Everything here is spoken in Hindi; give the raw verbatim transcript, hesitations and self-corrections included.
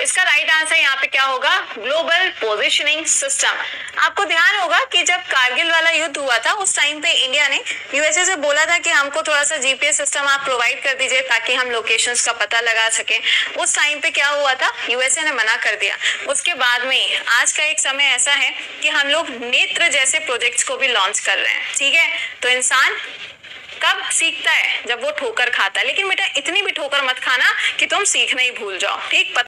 इसका राइट आंसर यहाँ पे क्या होगा, ग्लोबल पोजिशनिंग सिस्टम। आपको ध्यान होगा कि जब कारगिल वाला युद्ध हुआ था उस टाइम पे इंडिया ने यूएसए से बोला था कि हमको थोड़ा सा जीपीएस सिस्टम आप प्रोवाइड कर दीजिए ताकि हम लोकेशंस का पता लगा सके। उस टाइम पे क्या हुआ था, यूएसए ने मना कर दिया। उसके बाद में आज का एक समय ऐसा है कि हम लोग नेत्र जैसे प्रोजेक्ट्स को भी लॉन्च कर रहे हैं, ठीक है। तो इंसान कब सीखता है, जब वो ठोकर खाता है। लेकिन बेटा इतनी भी ठोकर मत खाना कि तुम सीखना ही भूल जाओ, ठीक।